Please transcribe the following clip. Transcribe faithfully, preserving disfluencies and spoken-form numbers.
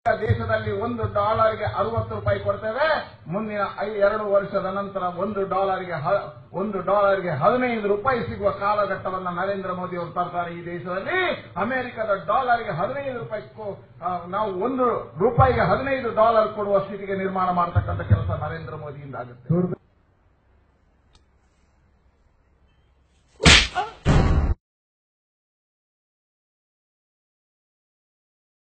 ದೇಶದಲ್ಲಿ ಒಂದು ಡಾಲರ್ಗೆ ಅರವತ್ತು ರೂಪಾಯಿ ಕೊಡ್ತೇವೆ. ಮುಂದಿನ ಎರಡು ವರ್ಷದ ನಂತರ ಒಂದು ಡಾಲರ್ಗೆ ಒಂದು ಡಾಲರ್ಗೆ ಹದಿನೈದು ರೂಪಾಯಿ ಸಿಗುವ ಕಾಲಘಟ್ಟವನ್ನು ನರೇಂದ್ರ ಮೋದಿ ಅವರು ತರ್ತಾರೆ. ಈ ದೇಶದಲ್ಲಿ ಅಮೆರಿಕದ ಡಾಲರ್ಗೆ ಹದಿನೈದು ರೂಪಾಯಿ ನಾವು ಒಂದು ರೂಪಾಯಿಗೆ ಹದಿನೈದು ಡಾಲರ್ ಕೊಡುವ ಸ್ಥಿತಿಗೆ ನಿರ್ಮಾಣ ಮಾಡತಕ್ಕಂಥ ಕೆಲಸ ನರೇಂದ್ರ ಮೋದಿಯಿಂದ ಆಗುತ್ತೆ.